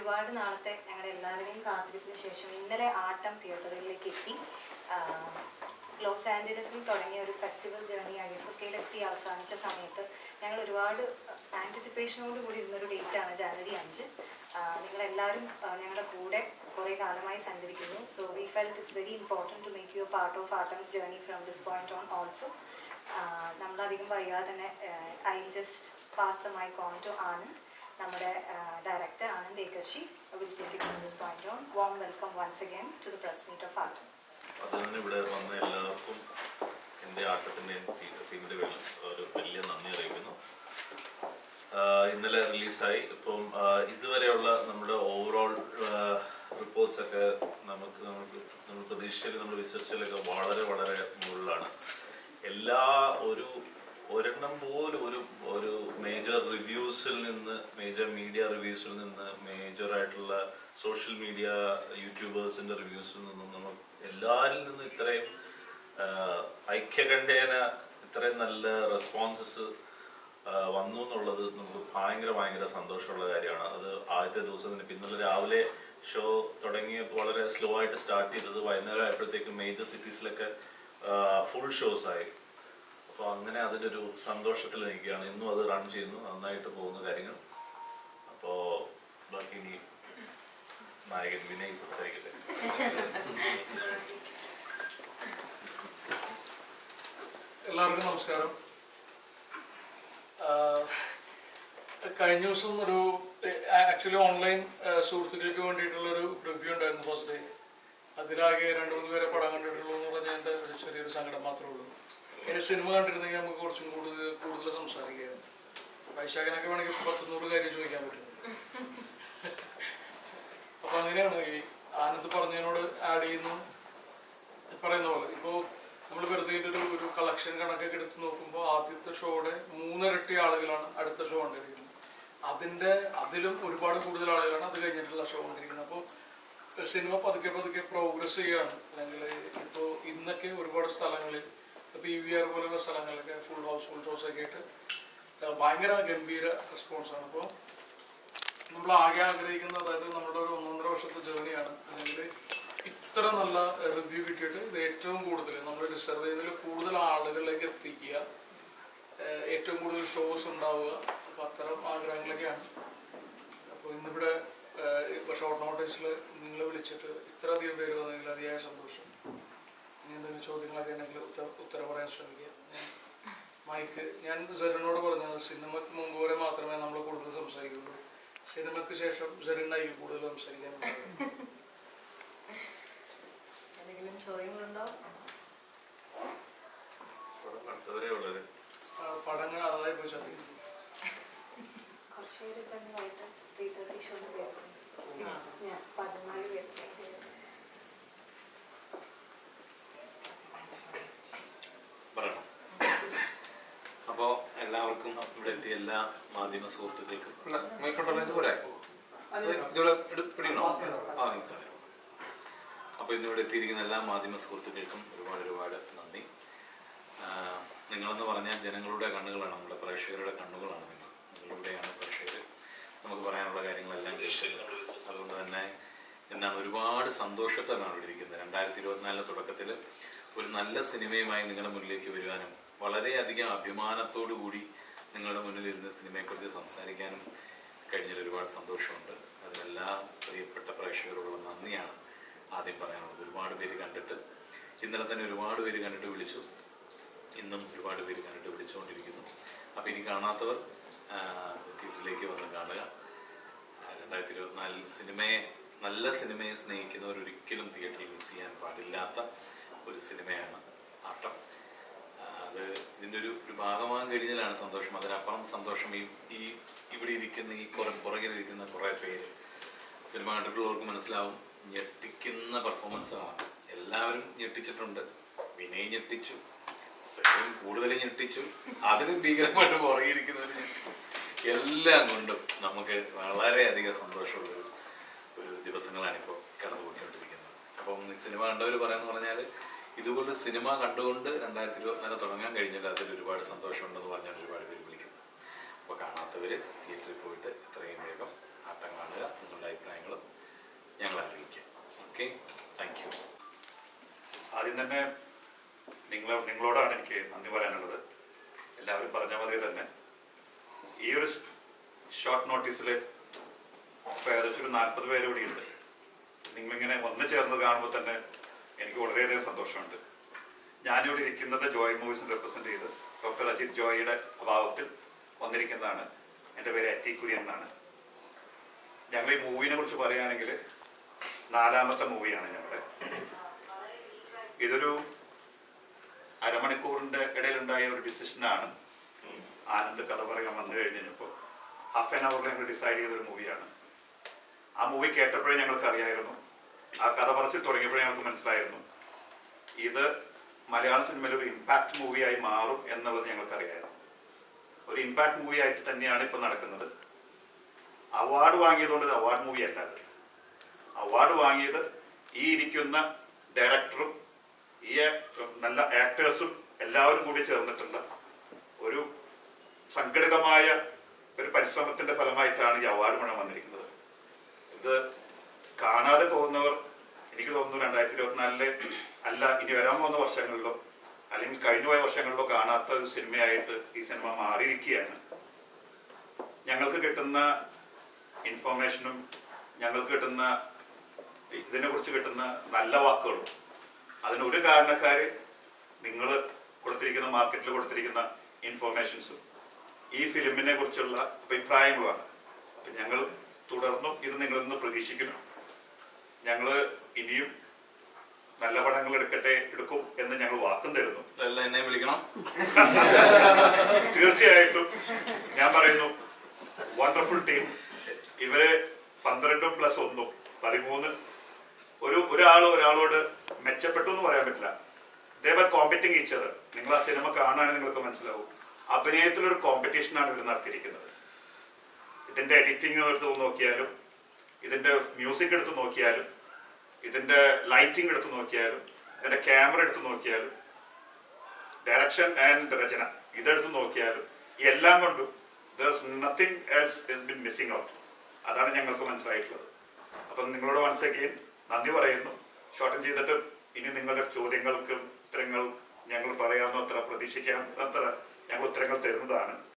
ഒരുപാട് നാളത്തെ ഞങ്ങളുടെ എല്ലാവരുടെയും കാത്തിരിപ്പിന് ശേഷം ഇന്നലെ ആട്ടം തിയേറ്ററുകളിലേക്ക് എത്തി. ലോസ് ആഞ്ചലസിൽ തുടങ്ങിയ ഒരു ഫെസ്റ്റിവൽ ജേർണി അയ്യപ്പക്കയിലെത്തി അവസാനിച്ച സമയത്ത് ഞങ്ങൾ ഒരുപാട് ആൻറ്റിസിപ്പേഷനോട് കൂടി ഇരുന്നൊരു ഡേറ്റാണ് ജാനുവരി 5. നിങ്ങളെല്ലാവരും ഞങ്ങളുടെ കൂടെ കുറേ കാലമായി സഞ്ചരിക്കുന്നു. So we felt it's very important to make you part of Aattam's journey from this point on also. നമ്മളധികം വൈകാതെ തന്നെ I just pass the mic on to Anand. നമ്മുടെ director Anand Ekarshi will take it from this point on. Warm welcome once again to the press meet of Atom. അതിന് ഇവിടെ വന്ന എല്ലാവർക്കും എൻ്റെ ആട്ടത്തിൻ്റെയും ടീമിൻ്റെ പേരിൽ ഒരു വലിയ നന്ദി അറിയിക്കുന്നു. ഇന്നലെ റിലീസായി. ഇപ്പം ഇതുവരെയുള്ള നമ്മുടെ ഓവറോൾ റിപ്പോർട്ട്സ് ഒക്കെ നമ്മൾ പ്രതീക്ഷിച്ചതിൽ നമ്മൾ വിശ്വസിച്ചതിലൊക്കെ വളരെ വളരെ മുകളിലാണ്. എല്ലാ ഒരെണ്ണം പോലും ഒരു മേജർ റിവ്യൂസിൽ നിന്ന്, മേജർ മീഡിയ റിവ്യൂസിൽ നിന്ന്, മേജറായിട്ടുള്ള സോഷ്യൽ മീഡിയ യൂട്യൂബേഴ്സിൻ്റെ റിവ്യൂസിൽ നിന്നും നമ്മൾ എല്ലാവരിൽ നിന്നും ഇത്രയും ഐക്യകണ്ഠേന ഇത്രയും നല്ല റെസ്പോൺസസ് വന്നു എന്നുള്ളത് നമുക്ക് ഭയങ്കര സന്തോഷമുള്ള കാര്യമാണ്. അത് ആദ്യത്തെ ദിവസം തന്നെ ഇന്നലെ രാവിലെ ഷോ തുടങ്ങിയപ്പോൾ വളരെ സ്ലോ ആയിട്ട് സ്റ്റാർട്ട് ചെയ്തത് വൈകുന്നേരം ആയപ്പോഴത്തേക്കും മേജർ സിറ്റീസിലൊക്കെ ഫുൾ ഷോസായി. അപ്പോൾ അങ്ങനെ അതിൻ്റെ ഒരു സന്തോഷത്തിൽ നിൽക്കുകയാണ്. ഇന്നും അത് റൺ ചെയ്യുന്നു, നന്നായിട്ട് പോകുന്ന കാര്യങ്ങൾ. അപ്പോൾ ബാക്കി ഇനി നായകൻ വിനയ് സംസാരിക്കട്ടെ. എല്ലാവർക്കും നമസ്കാരം. കഴിഞ്ഞ ദിവസം ഒരു ആക്ച്വലി ഓൺലൈൻ സുഹൃത്തുക്കൾക്ക് വേണ്ടിയിട്ടുള്ളൊരു റിവ്യൂ ഉണ്ടായിരുന്നു ഫസ്റ്റ് ഡേ. അതിലാകെ 2-3 പേരെ പടം കണ്ടിട്ടുള്ളൂ എന്ന് പറഞ്ഞാൽ എൻ്റെ ഒരു ചെറിയൊരു സങ്കടം മാത്രമേ ഉള്ളൂ. ഇനി സിനിമ കണ്ടിരുന്നെങ്കിൽ നമുക്ക് കുറച്ചും കൂടുതൽ സംസാരിക്കുകയായിരുന്നു. വൈശാഖനൊക്കെ വേണമെങ്കിൽ 10-100 കാര്യം ചോദിക്കാൻ പറ്റും. അപ്പോൾ അങ്ങനെയാണ് ഈ ആനന്ദ് പറഞ്ഞതിനോട് ആഡ് ചെയ്യുന്നു. പറയുന്ന പോലെ ഇപ്പോൾ നമ്മൾ വെറുതെ ഒരു കളക്ഷൻ കണക്കൊക്കെ എടുത്ത് നോക്കുമ്പോൾ ആദ്യത്തെ ഷോയുടെ 3 ഇരട്ടി ആളുകളാണ് അടുത്ത ഷോ കണ്ടിരിക്കുന്നത്. അതിലും ഒരുപാട് കൂടുതൽ ആളുകളാണ് അത് കഴിഞ്ഞിട്ടുള്ള ഷോ കണ്ടിരിക്കുന്നത്. അപ്പോൾ സിനിമ പതുക്കെ പ്രോഗ്രസ് ചെയ്യുകയാണ്. അല്ലെങ്കിൽ ഇപ്പോൾ ഇന്നൊക്കെ ഒരുപാട് സ്ഥലങ്ങളിൽ PVR പോലുള്ള സ്ഥലങ്ങളിലൊക്കെ ഫുൾ ഹൗസ്ഫുൾ ഷോസൊക്കെ ആയിട്ട് ഭയങ്കര ഗംഭീര റെസ്പോൺസാണ്. അപ്പോൾ നമ്മൾ ആകെ ആഗ്രഹിക്കുന്നത്, അതായത് നമ്മുടെ ഒരു 1.5 വർഷത്തെ ജേർണിയാണ്. അല്ലെങ്കിൽ ഇത്ര നല്ല റിവ്യൂ കിട്ടിയിട്ട് ഇത് ഏറ്റവും കൂടുതൽ നമ്മൾ ഡിസർവ് ചെയ്യുന്നതിൽ കൂടുതൽ ആളുകളിലേക്ക് എത്തിക്കുക, ഏറ്റവും കൂടുതൽ ഷോസ് ഉണ്ടാവുക. അപ്പോൾ അത്തരം ആഗ്രഹങ്ങളൊക്കെയാണ്. അപ്പോൾ ഇന്നിവിടെ ഷോർട്ട് നോട്ടീസിൽ നിങ്ങൾ വിളിച്ചിട്ട് ഇത്രയധികം പേര് വന്നെങ്കിൽ അതിയായ സന്തോഷം. ഇനി എന്തെങ്കിലും ചോദ്യങ്ങളൊക്കെ ഉണ്ടെങ്കിൽ ഉത്തരം പറയാൻ ശ്രമിക്കുക. ഞാൻ സെറിനോട് പറഞ്ഞത് സിനിമയ്ക്ക് മുമ്പ് വരെ മാത്രമേ നമ്മൾ കൂടുതൽ സംസാരിക്കുള്ളൂ. സിനിമയ്ക്ക് ശേഷം സെറിനായിരിക്കും കൂടുതൽ സംസാരിക്കാൻ. എന്തെങ്കിലും ചോദ്യങ്ങളുണ്ടോ? പടങ്ങൾ അതായി പോയി ശ്രദ്ധിക്കുന്നു. അപ്പോൾ എല്ലാവർക്കും ഇവിടെ എത്തിയ എല്ലാ മാധ്യമ സുഹൃത്തുക്കൾക്കും അപ്പോൾ ഇന്നിവിടെ എത്തിയിരിക്കുന്ന എല്ലാ മാധ്യമ സുഹൃത്തുക്കൾക്കും ഒരുപാട് നന്ദി. നിങ്ങളെന്ന് പറഞ്ഞാൽ ജനങ്ങളുടെ കണ്ണുകളാണ്, നമ്മുടെ പ്രേക്ഷകരുടെ കണ്ണുകളാണ്. നിങ്ങളിലൂടെയാണ് പ്രേക്ഷകർ നമുക്ക് പറയാനുള്ള കാര്യങ്ങളെല്ലാം കേൾക്കുന്നത്. അതുകൊണ്ട് തന്നെ എന്താണ് ഒരുപാട് സന്തോഷത്തോടാണ് ഇവിടെ ഇരിക്കുന്നത്. 2024 തുടക്കത്തിൽ ഒരു നല്ല സിനിമയുമായി നിങ്ങളുടെ മുന്നിലേക്ക് വരുവാനും വളരെയധികം അഭിമാനത്തോടു കൂടി നിങ്ങളുടെ മുന്നിലിരുന്ന് സിനിമയെക്കുറിച്ച് സംസാരിക്കാനും കഴിഞ്ഞതിൽ ഒരുപാട് സന്തോഷമുണ്ട്. അതിനെല്ലാ പ്രിയപ്പെട്ട പ്രേക്ഷകരോടുള്ള നന്ദിയാണ് ആദ്യം പറയാനുള്ളത്. ഒരുപാട് പേര് കണ്ടിട്ട്, ഇന്നലെ തന്നെ ഒരുപാട് പേര് കണ്ടിട്ട് വിളിച്ചു, ഇന്നും ഒരുപാട് പേര് കണ്ടിട്ട് വിളിച്ചുകൊണ്ടിരിക്കുന്നു. അപ്പോൾ ഇനി കാണാത്തവർ തിയേറ്ററിലേക്ക് വന്ന് കാണുക. 2024 നല്ല സിനിമയെ സ്നേഹിക്കുന്നവർ ഒരിക്കലും തിയേറ്ററിൽ മിസ് ചെയ്യാൻ പാടില്ലാത്ത ഒരു സിനിമയാണ് ആട്ടം. അത് ഇതിൻ്റെ ഒരു ഭാഗമാകാൻ കഴിഞ്ഞതിലാണ് സന്തോഷം. അതിനപ്പുറം സന്തോഷം ഈ ഇവിടെ ഇരിക്കുന്ന പുറകിലിരിക്കുന്ന കുറേ പേര് സിനിമ കണ്ടിട്ടുള്ളവർക്ക് മനസ്സിലാവും. ഞെട്ടിക്കുന്ന പെർഫോമൻസാണ്. എല്ലാവരും ഞെട്ടിച്ചിട്ടുണ്ട്. വിനയ് ഞെട്ടിച്ചു, സെയിം കൂടുതൽ ഞെട്ടിച്ചു, അതിന് ഭീകരമായിട്ട് പുറകിരിക്കുന്നവർ ഞെട്ടിച്ചു. എല്ലാം കൊണ്ടും നമുക്ക് വളരെയധികം സന്തോഷമുള്ള ഒരു ദിവസങ്ങളാണിപ്പോൾ കടന്നുപോയിക്കൊണ്ടിരിക്കുന്നത്. അപ്പം സിനിമ കണ്ടവർ പറയാമെന്ന് പറഞ്ഞാൽ ഇതുപോലെ സിനിമ കണ്ടുകൊണ്ട് 2024 തുടങ്ങാൻ കഴിഞ്ഞിട്ട് അതിൽ ഒരുപാട് സന്തോഷമുണ്ടെന്ന് പറഞ്ഞാൽ ഒരുപാട് പേര് വിളിക്കുന്നു. അപ്പോൾ കാണാത്തവർ തിയേറ്ററിൽ പോയിട്ട് എത്രയും വേഗം ആട്ടം കാണുക, നിങ്ങളുടെ അഭിപ്രായങ്ങൾ ആദ്യം തന്നെ നിങ്ങളോടാണ് എനിക്ക് നന്ദി പറയാനുള്ളത്. എല്ലാവരും പറഞ്ഞ മാതിരി തന്നെ ഈ ഒരു ഷോർട്ട് നോട്ടീസിൽ ഇപ്പോൾ ഏകദേശം ഒരു 40 പേര് ഇവിടെ ഉണ്ട്. നിങ്ങളിങ്ങനെ വന്നു ചേർന്ന് കാണുമ്പോൾ തന്നെ എനിക്ക് വളരെയധികം സന്തോഷമുണ്ട്. ഞാനിവിടെ ഇരിക്കുന്നത് ജോയ് മൂവീസിനെ റെപ്രസെൻറ്റ് ചെയ്ത് ഡോക്ടർ അജിത് ജോയിയുടെ അഭാവത്തിൽ വന്നിരിക്കുന്നതാണ്. എൻ്റെ പേര് അറ്റി കുര്യൻ എന്നാണ്. ഞങ്ങൾ ഈ മൂവിനെ കുറിച്ച് പറയുകയാണെങ്കിൽ 4ാമത്തെ മൂവിയാണ് ഞങ്ങളുടെ. ഇതൊരു അരമണിക്കൂറിൻ്റെ ഇടയിലുണ്ടായ ഒരു ഡിസിഷനാണ്. ആനന്ദ് കഥ പറയാൻ വന്നു കഴിഞ്ഞപ്പോൾ ഹാഫ് ആൻ അവറിൽ ഞങ്ങൾ ഡിസൈഡ് ചെയ്തൊരു മൂവിയാണ്. ആ മൂവി കേട്ടപ്പോഴേ ഞങ്ങൾക്ക് അറിയായിരുന്നു, ആ കഥ പറച്ചിൽ തുടങ്ങിയപ്പോഴേ ഞങ്ങൾക്ക് മനസ്സിലായിരുന്നു ഇത് മലയാള സിനിമയിൽ ഒരു ഇമ്പാക്ട് മൂവിയായി മാറും എന്നുള്ളത് ഞങ്ങൾക്കറിയായിരുന്നു. ഒരു ഇമ്പാക്ട് മൂവി ആയിട്ട് തന്നെയാണ് ഇപ്പം നടക്കുന്നത്. അവാർഡ് വാങ്ങിയതുകൊണ്ട് ഇത് അവാർഡ് മൂവി അല്ല. അവാർഡ് വാങ്ങിയത് ഈ ഇരിക്കുന്ന ഡയറക്ടറും ഈ നല്ല ആക്ടേഴ്സും എല്ലാവരും കൂടി ചേർന്നിട്ടുള്ള ഒരു സംഘടിതമായ ഒരു പരിശ്രമത്തിന്റെ ഫലമായിട്ടാണ് ഈ അവാർഡ് മുഴുവൻ വന്നിരിക്കുന്നത്. ഇത് കാണാതെ പോകുന്നവർ എനിക്ക് തോന്നുന്നു 2024 അല്ല ഇനി വരാൻ പോകുന്ന വർഷങ്ങളിലോ അല്ലെങ്കിൽ കഴിഞ്ഞുപോയ വർഷങ്ങളിലോ കാണാത്ത ഒരു സിനിമയായിട്ട് ഈ സിനിമ മാറിയിരിക്കുകയാണ്. ഞങ്ങൾക്ക് കിട്ടുന്ന ഇൻഫോർമേഷനും ഞങ്ങൾക്ക് കിട്ടുന്ന ഇതിനെക്കുറിച്ച് കിട്ടുന്ന നല്ല വാക്കുകളും അതിനൊരു കാരണക്കാർ നിങ്ങൾ കൊടുത്തിരിക്കുന്ന മാർക്കറ്റിൽ കൊടുത്തിരിക്കുന്ന ഇൻഫോർമേഷൻസും ഈ ഫിലിമിനെ കുറിച്ചുള്ള അഭിപ്രായങ്ങളുമാണ്. അപ്പം ഞങ്ങൾ തുടർന്നും ഇത് നിങ്ങളിൽ നിന്ന് പ്രതീക്ഷിക്കുന്നു. ഞങ്ങൾ ഇനിയും നല്ല പടങ്ങൾ എടുക്കും എന്ന് ഞങ്ങൾ വാക്കും തരുന്നു. എന്നെ വിളിക്കണം. തീർച്ചയായിട്ടും ഞാൻ പറയുന്നു, വണ്ടർഫുൾ ടീം. ഇവര് 12 + 1 13. ഒരാളോട് മെച്ചപ്പെട്ടു എന്ന് പറയാൻ പറ്റില്ല. They're competing each other. നിങ്ങൾ ആ സിനിമ കാണുകയാണെങ്കിൽ നിങ്ങൾക്ക് മനസ്സിലാവും. അഭിനയത്തിലൊരു കോമ്പറ്റീഷനാണ് ഇവർ നടത്തിയിരിക്കുന്നത്. ഇതിന്റെ എഡിറ്റിംഗ് എടുത്ത് നോക്കിയാലും, ഇതിന്റെ മ്യൂസിക് എടുത്ത് നോക്കിയാലും, ഇതിന്റെ ലൈറ്റിംഗ് എടുത്ത് നോക്കിയാലും, ഇതിന്റെ ക്യാമറ എടുത്ത് നോക്കിയാലും, ഡയറക്ഷൻ ആൻഡ് രചന ഇതെടുത്ത് നോക്കിയാലും എല്ലാം കൊണ്ടും nothing else is been missing out. അതാണ് ഞങ്ങൾക്ക് മനസ്സിലായിട്ടുള്ളത്. അപ്പം നിങ്ങളോട് വൺസ് അഗെയിൻ നന്ദി പറയുന്നു. ഷോർട്ടൻ ചെയ്തിട്ട് ഇനി നിങ്ങളുടെ ചോദ്യങ്ങൾക്കും ഉത്തരങ്ങൾ ഞങ്ങൾ പറയാവുന്നത്ര പ്രതീക്ഷിക്കാവുന്നത്ര ഞങ്ങൾ ഉത്തരങ്ങൾ തരുന്നതാണ്.